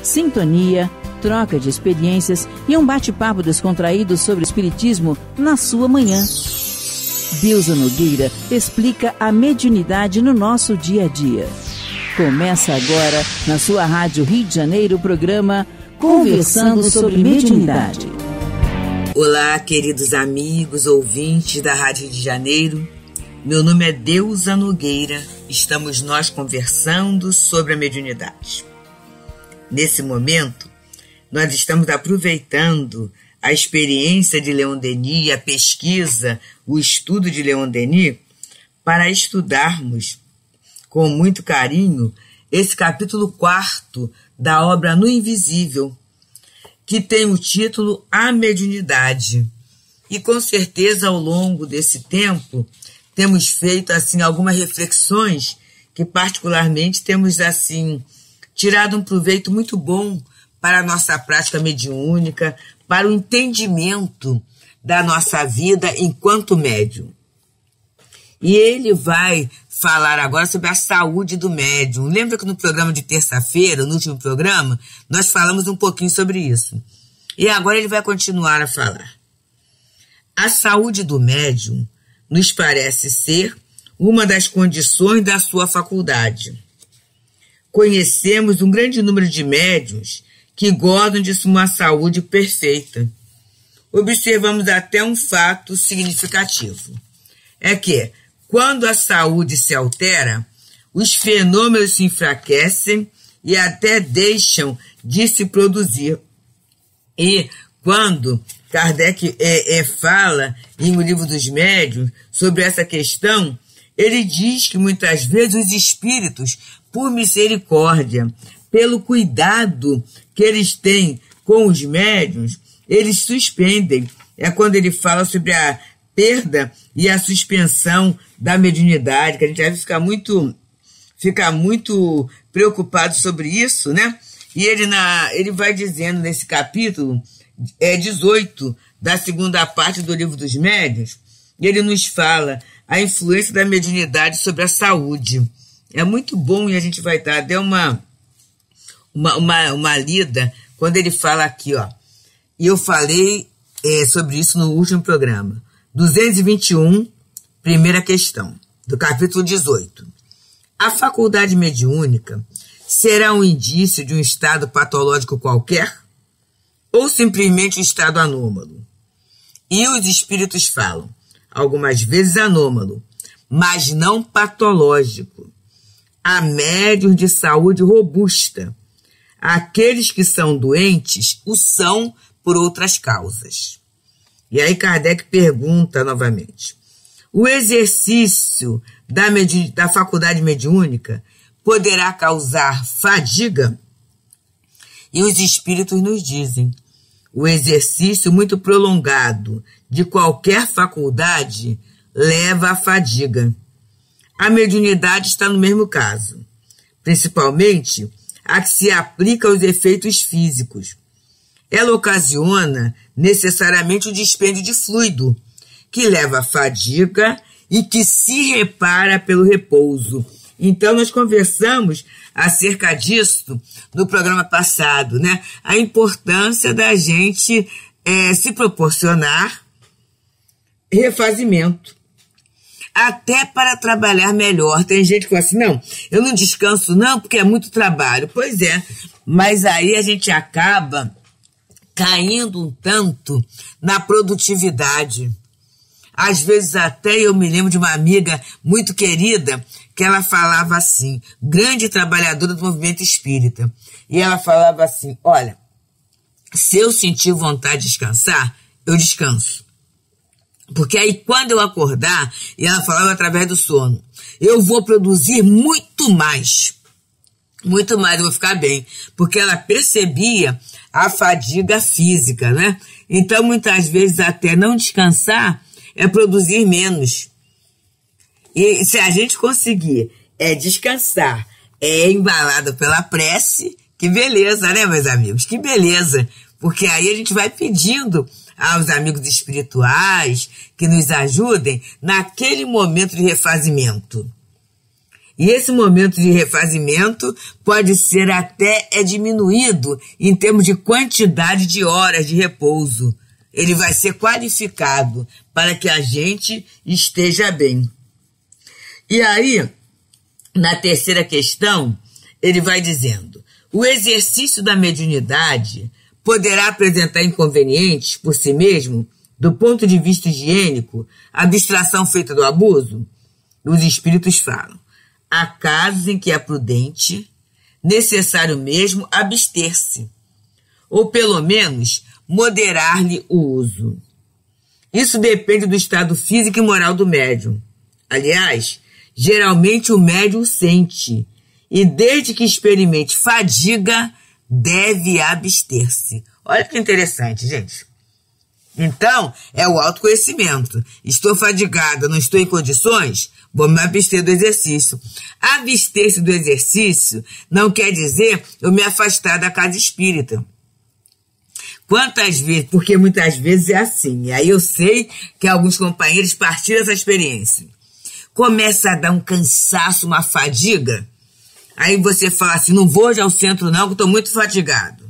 sintonia, troca de experiências e um bate-papo descontraído sobre o espiritismo na sua manhã. Deusa Nogueira explica a mediunidade no nosso dia a dia. Começa agora, na sua Rádio Rio de Janeiro, o programa Conversando sobre Mediunidade. Olá, queridos amigos, ouvintes da Rádio Rio de Janeiro. Meu nome é Deusa Nogueira. Estamos nós conversando sobre a mediunidade. Nesse momento, nós estamos aproveitando a experiência de Leon Denis, a pesquisa, o estudo de Leon Denis, para estudarmos com muito carinho esse capítulo 4 da obra No Invisível, que tem o título A Mediunidade. E com certeza ao longo desse tempo temos feito assim algumas reflexões que particularmente temos assim tirado um proveito muito bom para a nossa prática mediúnica, para o entendimento da nossa vida enquanto médium. E ele vai falar agora sobre a saúde do médium. Lembra que no programa de terça-feira, no último programa, nós falamos um pouquinho sobre isso. E agora ele vai continuar a falar. A saúde do médium nos parece ser uma das condições da sua faculdade. Conhecemos um grande número de médiuns que gozam de uma saúde perfeita. Observamos até um fato significativo. É que, quando a saúde se altera, os fenômenos se enfraquecem e até deixam de se produzir. E quando Kardec fala em O Livro dos Médiuns sobre essa questão, ele diz que muitas vezes os espíritos, por misericórdia, pelo cuidado que eles têm com os médiuns, eles suspendem. É quando ele fala sobre a perda e a suspensão da mediunidade, que a gente deve ficar muito preocupado sobre isso, né? E ele vai dizendo nesse capítulo 18 da segunda parte do Livro dos Médiuns, ele nos fala a influência da mediunidade sobre a saúde. É muito bom e a gente vai dar até uma lida quando ele fala aqui, ó. E eu falei sobre isso no último programa. 221, primeira questão, do capítulo 18. A faculdade mediúnica será um indício de um estado patológico qualquer? Ou simplesmente um estado anômalo? E os espíritos falam, algumas vezes anômalo, mas não patológico. Há médiuns de saúde robusta. Aqueles que são doentes o são por outras causas. E aí Kardec pergunta novamente, o exercício da faculdade mediúnica poderá causar fadiga? E os espíritos nos dizem, o exercício muito prolongado de qualquer faculdade leva à fadiga. A mediunidade está no mesmo caso, principalmente a que se aplica aos efeitos físicos. Ela ocasiona necessariamente o dispêndio de fluido, que leva à fadiga e que se repara pelo repouso. Então, nós conversamos acerca disso no programa passado, né? A importância da gente se proporcionar refazimento, até para trabalhar melhor. Tem gente que fala assim, não, eu não descanso não, porque é muito trabalho. Pois é, mas aí a gente acaba caindo um tanto na produtividade. Às vezes até eu me lembro de uma amiga muito querida que ela falava assim, grande trabalhadora do movimento espírita. E ela falava assim, olha, se eu sentir vontade de descansar, eu descanso. Porque aí quando eu acordar, e ela falava através do sono, eu vou produzir muito mais, eu vou ficar bem. Porque ela percebia a fadiga física, né? Então muitas vezes até não descansar é produzir menos. E se a gente conseguir descansar, embalado pela prece, que beleza, né, meus amigos? Que beleza! Porque aí a gente vai pedindo aos amigos espirituais que nos ajudem naquele momento de refazimento. E esse momento de refazimento pode ser até diminuído em termos de quantidade de horas de repouso. Ele vai ser qualificado para que a gente esteja bem. E aí, na terceira questão, ele vai dizendo: o exercício da mediunidade poderá apresentar inconvenientes por si mesmo, do ponto de vista higiênico, a abstração feita do abuso? Os espíritos falam: há casos em que é prudente, necessário mesmo abster-se, ou pelo menos moderar-lhe o uso. Isso depende do estado físico e moral do médium. Aliás, geralmente o médium sente, e desde que experimente fadiga, deve abster-se. Olha que interessante, gente. Então, é o autoconhecimento. Estou fadigada, não estou em condições? Vou me abster do exercício. Abster-se do exercício não quer dizer eu me afastar da casa espírita. Quantas vezes, porque muitas vezes é assim, e aí eu sei que alguns companheiros partilham essa experiência. Começa a dar um cansaço, uma fadiga, aí você fala assim: não vou hoje ao centro não, que estou muito fatigado.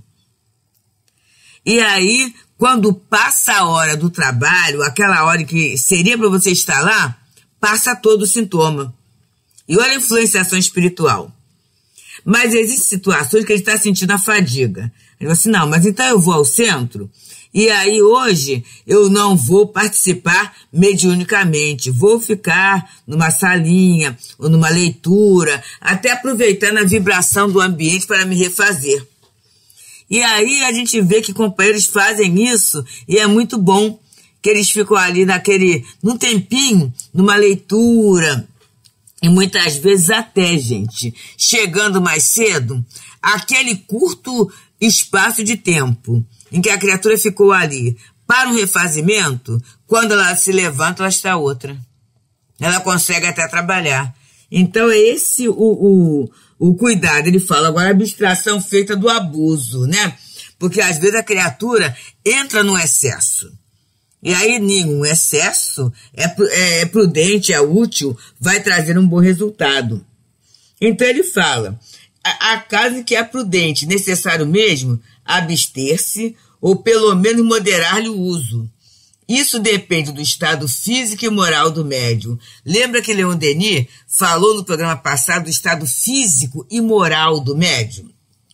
E aí, quando passa a hora do trabalho, aquela hora que seria para você estar lá, passa todo o sintoma. E olha a influenciação espiritual. Mas existem situações que ele está sentindo a fadiga. Ele fala assim: não, mas então eu vou ao centro, e aí hoje eu não vou participar mediunicamente, vou ficar numa salinha ou numa leitura, até aproveitando a vibração do ambiente para me refazer. E aí a gente vê que companheiros fazem isso, e é muito bom que eles ficam ali num tempinho, numa leitura, e muitas vezes até, gente, chegando mais cedo, aquele curto espaço de tempo em que a criatura ficou ali para um refazimento, quando ela se levanta, ela está outra. Ela consegue até trabalhar. Então é esse o cuidado. Ele fala agora a abstração feita do abuso, né? Porque às vezes a criatura entra no excesso. E aí nenhum excesso é prudente, é útil, vai trazer um bom resultado. Então ele fala: há casos que é prudente, necessário mesmo, abster-se ou pelo menos moderar-lhe o uso. Isso depende do estado físico e moral do médium. Lembra que Leon Denis falou no programa passado do estado físico e moral do médium?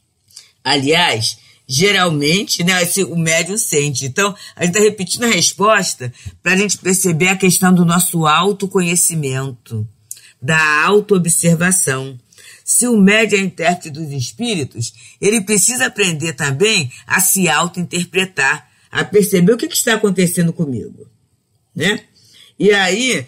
Aliás, geralmente, né, o médium sente. Então, a gente está repetindo a resposta para a gente perceber a questão do nosso autoconhecimento, da autoobservação. Se o médium é intérprete dos espíritos, ele precisa aprender também a se auto-interpretar, a perceber o que está acontecendo comigo, né? E aí,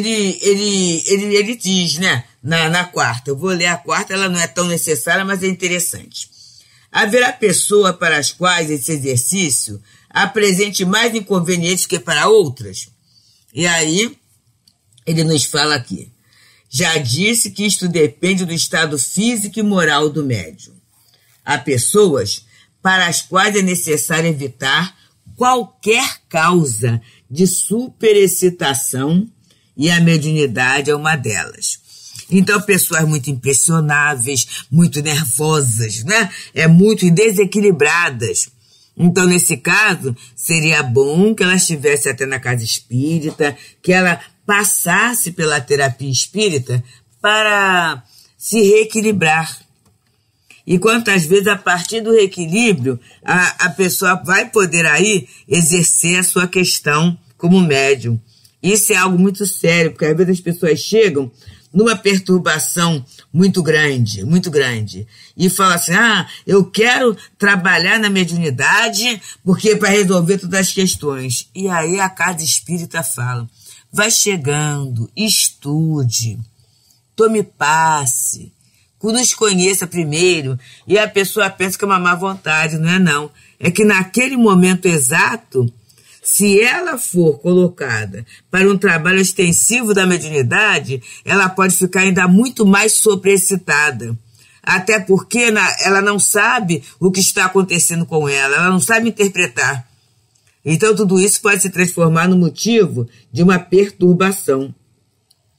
ele diz, né, na quarta, eu vou ler a quarta, ela não é tão necessária, mas é interessante. Haverá pessoas para as quais esse exercício apresente mais inconvenientes que para outras? E aí, ele nos fala aqui: já disse que isto depende do estado físico e moral do médium. Há pessoas para as quais é necessário evitar qualquer causa de superexcitação, e a mediunidade é uma delas. Então, pessoas muito impressionáveis, muito nervosas, né? Muito desequilibradas. Então, nesse caso, seria bom que ela estivesse até na casa espírita, que ela passasse pela terapia espírita para se reequilibrar. E quantas vezes, a partir do reequilíbrio, a pessoa vai poder aí exercer a sua questão como médium. Isso é algo muito sério, porque às vezes as pessoas chegam numa perturbação muito grande, e falam assim: eu quero trabalhar na mediunidade porque para resolver todas as questões. E aí a casa espírita fala: vai chegando, estude, tome passe, nos conheça primeiro. E a pessoa pensa que é uma má vontade, não é não. É que naquele momento exato, se ela for colocada para um trabalho extensivo da mediunidade, ela pode ficar ainda muito mais sobreexcitada. Até porque ela não sabe o que está acontecendo com ela não sabe interpretar. Então tudo isso pode se transformar no motivo de uma perturbação.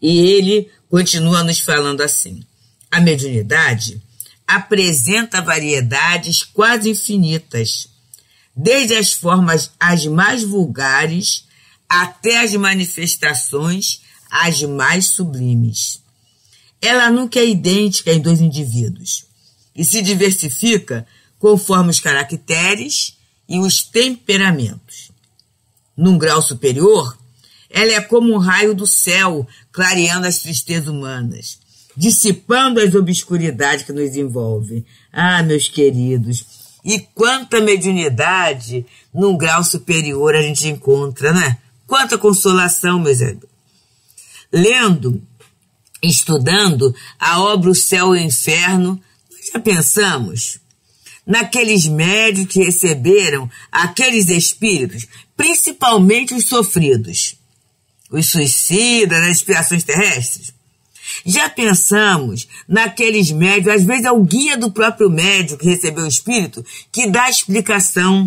E ele continua nos falando assim: a mediunidade apresenta variedades quase infinitas, desde as formas as mais vulgares até as manifestações as mais sublimes. Ela nunca é idêntica em dois indivíduos e se diversifica conforme os caracteres e os temperamentos. Num grau superior, ela é como um raio do céu clareando as tristezas humanas, dissipando as obscuridades que nos envolvem. Ah, meus queridos, e quanta mediunidade num grau superior a gente encontra, né? Quanta consolação, meus amigos. Lendo, estudando a obra O Céu e o Inferno, nós já pensamos naqueles médios que receberam aqueles espíritos, principalmente os sofridos, os suicidas, as expiações terrestres? Já pensamos naqueles médios, às vezes é o guia do próprio médium que recebeu o espírito, que dá a explicação,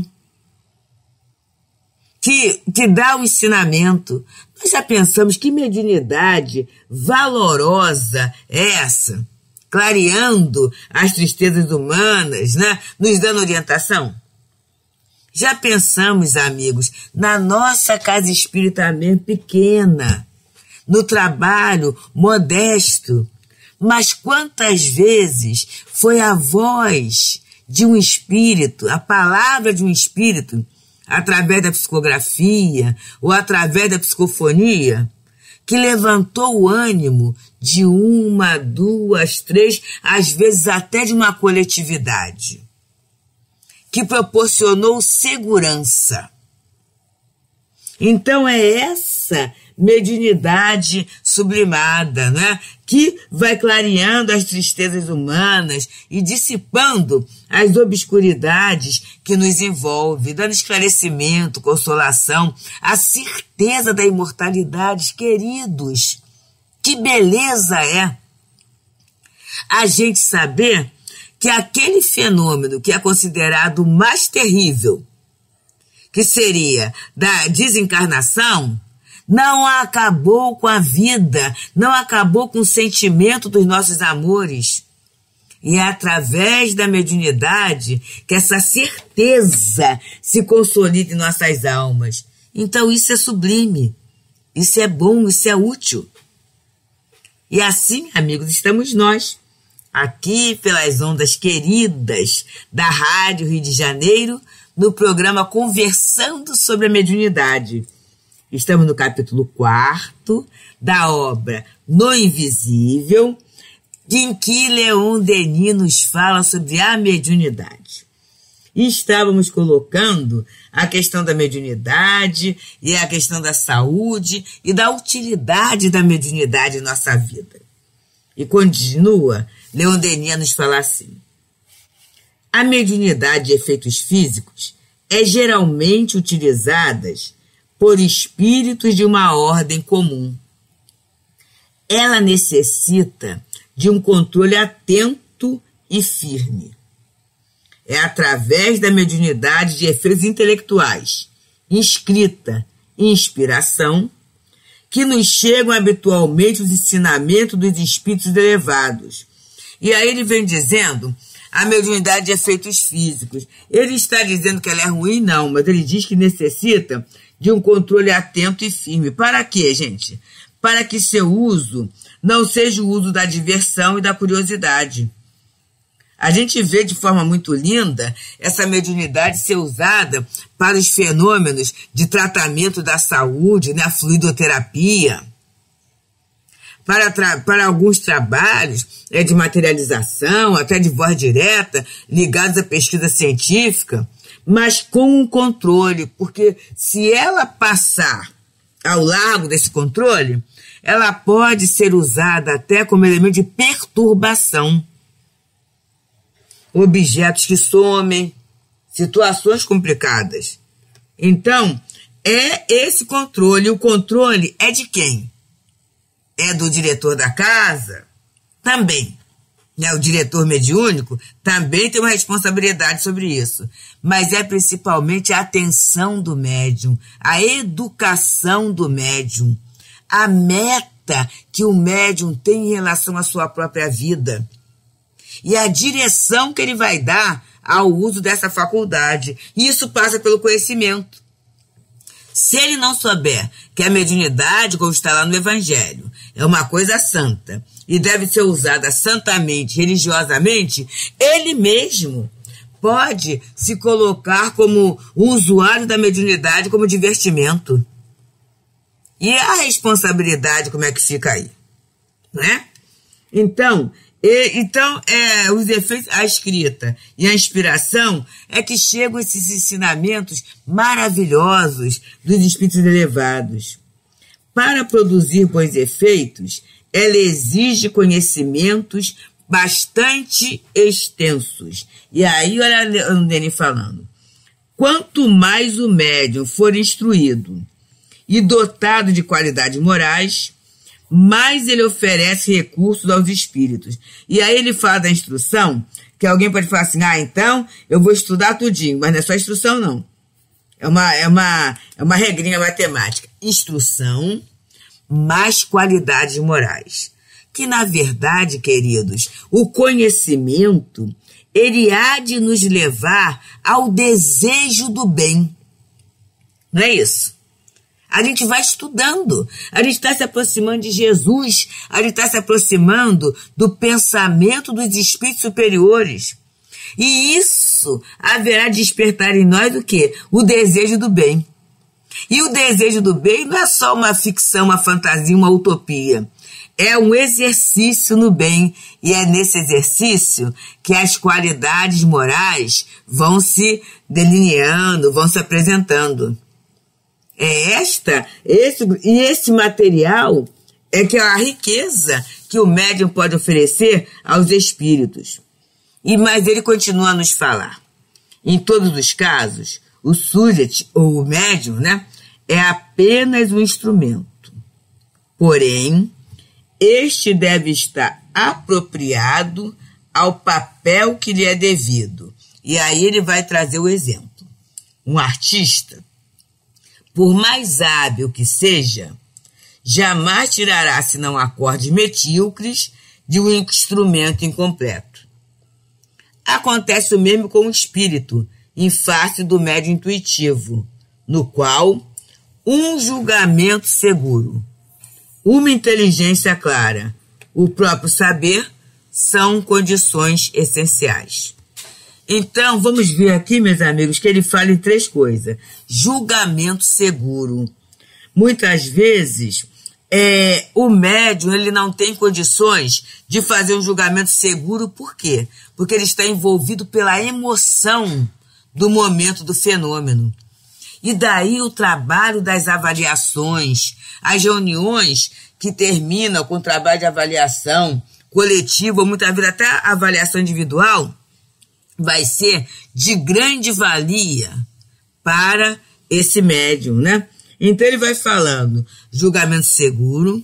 que dá o ensinamento. Nós já pensamos que mediunidade valorosa é essa, clareando as tristezas humanas, né? Nos dando orientação? Já pensamos, amigos, na nossa casa espírita mesmo pequena, no trabalho modesto, mas quantas vezes foi a voz de um espírito, a palavra de um espírito, através da psicografia ou através da psicofonia, que levantou o ânimo de uma, duas, três, às vezes até de uma coletividade, que proporcionou segurança. Então é essa mediunidade sublimada, né? Que vai clareando as tristezas humanas e dissipando as obscuridades que nos envolvem, dando esclarecimento, consolação, a certeza da imortalidade. Queridos, que beleza é a gente saber que aquele fenômeno que é considerado o mais terrível, que seria da desencarnação, não acabou com a vida, não acabou com o sentimento dos nossos amores. E é através da mediunidade que essa certeza se consolida em nossas almas. Então isso é sublime, isso é bom, isso é útil. E assim, amigos, estamos nós, aqui pelas ondas queridas da Rádio Rio de Janeiro, no programa Conversando sobre a Mediunidade. Estamos no capítulo 4 da obra No Invisível, em que Leon Denis nos fala sobre a mediunidade. E estávamos colocando a questão da mediunidade e a questão da saúde e da utilidade da mediunidade em nossa vida. E continua Leon Denis a nos falar assim: a mediunidade de efeitos físicos é geralmente utilizada por espíritos de uma ordem comum. Ela necessita de um controle atento e firme. É através da mediunidade de efeitos intelectuais, inscrita e inspiração, que nos chegam habitualmente os ensinamentos dos espíritos elevados. E aí ele vem dizendo a mediunidade de efeitos físicos. Ele está dizendo que ela é ruim? Não, mas ele diz que necessita de um controle atento e firme. Para quê, gente? Para que seu uso não seja o uso da diversão e da curiosidade. A gente vê de forma muito linda essa mediunidade ser usada para os fenômenos de tratamento da saúde, né? A fluidoterapia, para alguns trabalhos de materialização, até de voz direta, ligados à pesquisa científica, mas com um controle, porque se ela passar ao largo desse controle, ela pode ser usada até como elemento de perturbação. Objetos que somem, situações complicadas. Então, é esse controle. O controle é de quem? É do diretor da casa? Também. Né? O diretor mediúnico também tem uma responsabilidade sobre isso. Mas é principalmente a atenção do médium, a educação do médium. A meta meta que o médium tem em relação à sua própria vida e a direção que ele vai dar ao uso dessa faculdade. E isso passa pelo conhecimento. Se ele não souber que a mediunidade, como está lá no Evangelho, é uma coisa santa e deve ser usada santamente, religiosamente, ele mesmo pode se colocar como um usuário da mediunidade como divertimento. E a responsabilidade, como é que fica aí? Né? Então, os efeitos, a escrita e a inspiração é que chegam esses ensinamentos maravilhosos dos espíritos elevados. Para produzir bons efeitos, ela exige conhecimentos bastante extensos. E aí, olha o Nene falando. Quanto mais o médium for instruído e dotado de qualidades morais, mais ele oferece recursos aos espíritos. E aí ele fala da instrução, que alguém pode falar assim, então eu vou estudar tudinho, mas não é só instrução, não. É uma regrinha matemática. Instrução mais qualidades morais. Que, na verdade, queridos, o conhecimento, ele há de nos levar ao desejo do bem. Não é isso? A gente vai estudando, a gente está se aproximando de Jesus, a gente está se aproximando do pensamento dos espíritos superiores. E isso haverá de despertar em nós o quê? O desejo do bem. E o desejo do bem não é só uma ficção, uma fantasia, uma utopia. É um exercício no bem, e é nesse exercício que as qualidades morais vão se delineando, vão se apresentando. Esse material é que é a riqueza que o médium pode oferecer aos espíritos. Mas ele continua a nos falar. Em todos os casos, o sujeito, ou o médium, né, é apenas um instrumento. Porém, este deve estar apropriado ao papel que lhe é devido. E aí ele vai trazer o exemplo. Um artista, por mais hábil que seja, jamais tirará senão acordes medíocres de um instrumento incompleto. Acontece o mesmo com o espírito, em face do médium intuitivo, no qual um julgamento seguro, uma inteligência clara, o próprio saber são condições essenciais. Então, vamos ver aqui, meus amigos, que ele fala em 3 coisas. Julgamento seguro. Muitas vezes, o médium ele não tem condições de fazer um julgamento seguro. Por quê? Porque ele está envolvido pela emoção do momento do fenômeno. E daí o trabalho das avaliações, as reuniões que terminam com o trabalho de avaliação coletiva, ou muitas vezes até a avaliação individual, vai ser de grande valia para esse médium, né? Então ele vai falando julgamento seguro,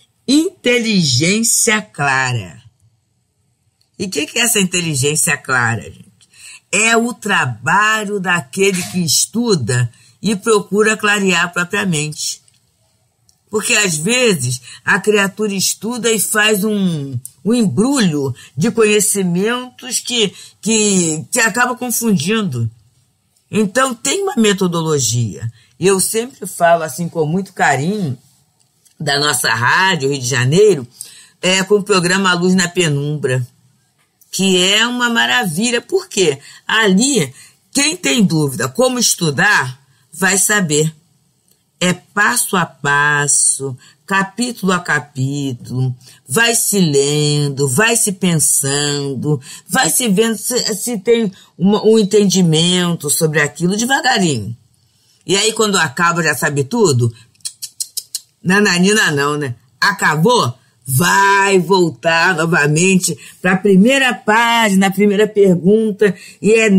inteligência clara. E o que é essa inteligência clara, gente? É o trabalho daquele que estuda e procura clarear propriamente. Porque às vezes a criatura estuda e faz um embrulho de conhecimentos que acaba confundindo. Então tem uma metodologia. Eu sempre falo assim com muito carinho da nossa rádio, Rio de Janeiro, com o programa Luz na Penumbra, que é uma maravilha, porque ali quem tem dúvida como estudar vai saber. É passo a passo, capítulo a capítulo, vai se lendo, vai se pensando, vai se vendo se tem um entendimento sobre aquilo devagarinho. E aí quando acaba já sabe tudo? Nananina não, né? Acabou? Vai voltar novamente para a primeira página, a primeira pergunta, e é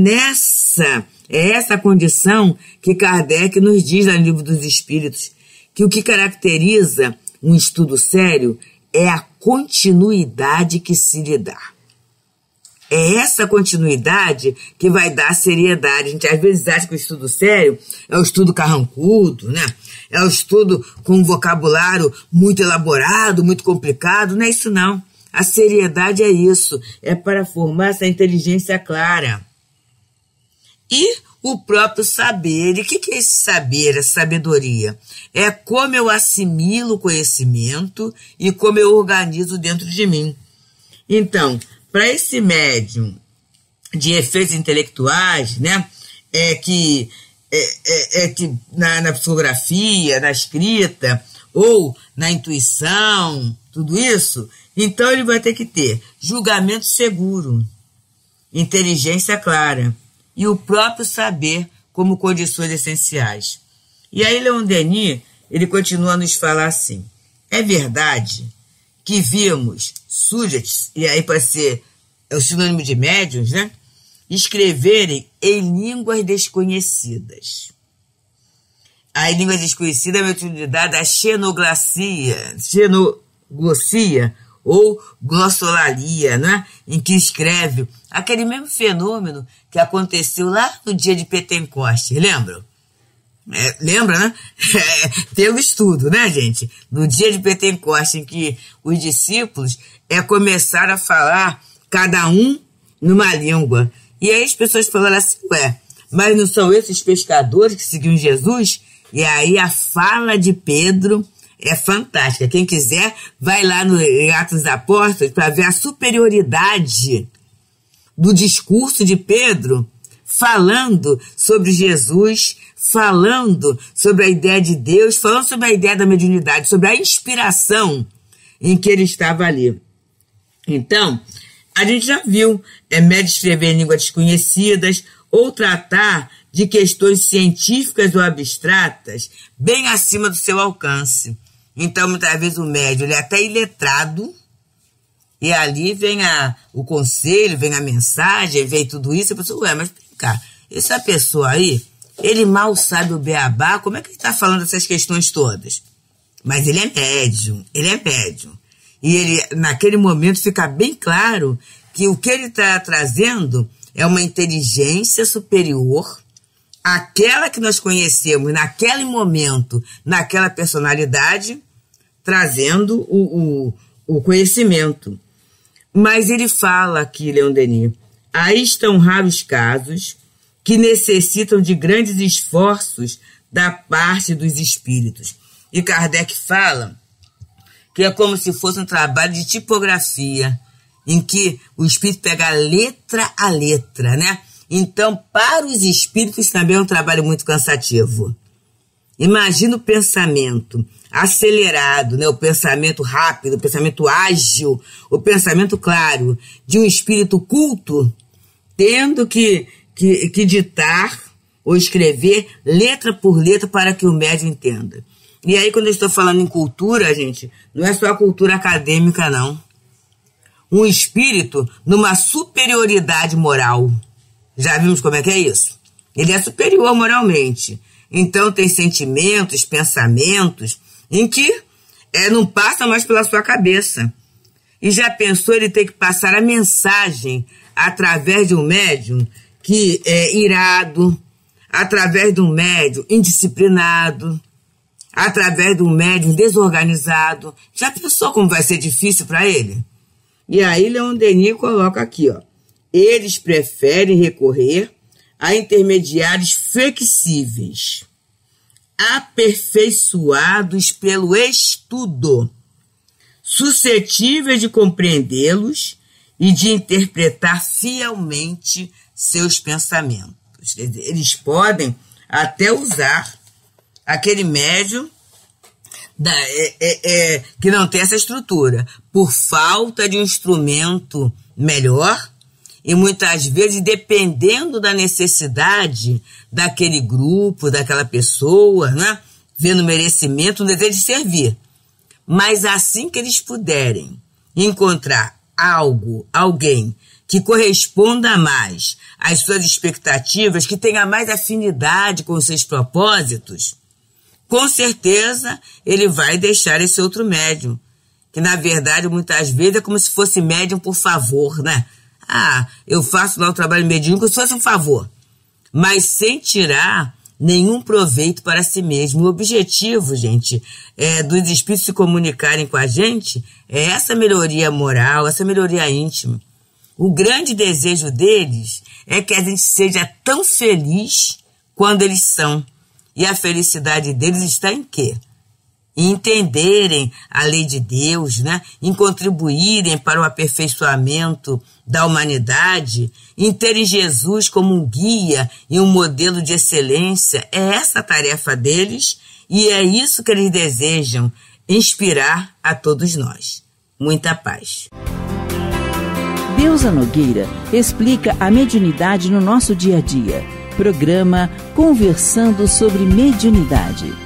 essa condição que Kardec nos diz no Livro dos Espíritos, que o que caracteriza um estudo sério é a continuidade que se lhe dá. é essa continuidade que vai dar seriedade. A gente às vezes acha que o estudo sério é o estudo carrancudo, né? É o estudo com um vocabulário muito elaborado, muito complicado. Não é isso não. A seriedade é isso. É para formar essa inteligência clara. E o próprio saber. E o que é esse saber, essa sabedoria? É como eu assimilo o conhecimento e como eu organizo dentro de mim. Então, para esse médium de efeitos intelectuais, né, que na psicografia, na escrita ou na intuição, tudo isso, então ele vai ter que ter julgamento seguro, inteligência clara e o próprio saber como condições essenciais. E aí Leon Denis, ele continua a nos falar assim: é verdade que vimos sujeitos, e aí pode ser o sinônimo de médiuns, né, escreverem em línguas desconhecidas. A língua desconhecida é uma utilidade da xenoglossia ou glossolalia, né, em que escreve aquele mesmo fenômeno que aconteceu lá no dia de Pentecoste, lembram? Lembra, né? Tem um estudo, né, gente? No dia de Pentecoste, em que os discípulos começaram a falar, cada um numa língua. E aí as pessoas falaram assim, mas não são esses pescadores que seguiam Jesus? E aí a fala de Pedro é fantástica. Quem quiser, vai lá no Atos dos Apóstolos para ver a superioridade do discurso de Pedro, falando sobre Jesus, falando sobre a ideia de Deus, falando sobre a ideia da mediunidade, sobre a inspiração em que ele estava ali. Então, a gente já viu médio escrever em línguas desconhecidas ou tratar de questões científicas ou abstratas bem acima do seu alcance. Então, muitas vezes o médium ele é até iletrado, e ali vem o conselho, vem a mensagem, vem tudo isso, e a pessoa, mas vem cá, essa pessoa aí, ele mal sabe o beabá, como é que ele está falando dessas questões todas? Mas ele é médium. E ele, naquele momento, fica bem claro que o que ele está trazendo é uma inteligência superior àquela que nós conhecemos naquele momento, naquela personalidade, trazendo o conhecimento. Mas ele fala aqui, Leon Denis, aí estão raros casos que necessitam de grandes esforços da parte dos espíritos. E Kardec fala que é como se fosse um trabalho de tipografia, em que o espírito pega letra a letra, né? Então, para os espíritos também é um trabalho muito cansativo. Imagina o pensamento acelerado, né? O pensamento rápido, o pensamento ágil, o pensamento claro de um espírito culto, tendo que ditar ou escrever letra por letra para que o médium entenda. E aí, quando eu estou falando em cultura, gente, não é só a cultura acadêmica, não. Um espírito numa superioridade moral. Já vimos como é que é isso? Ele é superior moralmente. Então, tem sentimentos, pensamentos, em que não passa mais pela sua cabeça. E já pensou ele ter que passar a mensagem através de um médium que é irado, através de um médium indisciplinado, através de um médium desorganizado. Já pensou como vai ser difícil para ele? E aí Leon Denis coloca aqui, eles preferem recorrer a intermediários flexíveis, aperfeiçoados pelo estudo, suscetíveis de compreendê-los e de interpretar fielmente seus pensamentos. Quer dizer, eles podem até usar aquele médium que não tem essa estrutura, por falta de um instrumento melhor e muitas vezes dependendo da necessidade daquele grupo, daquela pessoa, né? Vendo merecimento, um desejo de servir. Mas assim que eles puderem encontrar alguém que corresponda mais às suas expectativas, que tenha mais afinidade com os seus propósitos, com certeza ele vai deixar esse outro médium, que na verdade muitas vezes é como se fosse médium por favor, né? Eu faço lá o trabalho mediúnico como se fosse um favor, mas sem tirar nenhum proveito para si mesmo. O objetivo, gente, dos espíritos se comunicarem com a gente é essa melhoria moral, essa melhoria íntima. O grande desejo deles é que a gente seja tão feliz quando eles são. E a felicidade deles está em quê? Em entenderem a lei de Deus, né? Em contribuírem para o aperfeiçoamento da humanidade, em terem Jesus como um guia e um modelo de excelência. É essa a tarefa deles e é isso que eles desejam inspirar a todos nós. Muita paz. Deusa Nogueira explica a mediunidade no nosso dia a dia. Programa Conversando sobre Mediunidade.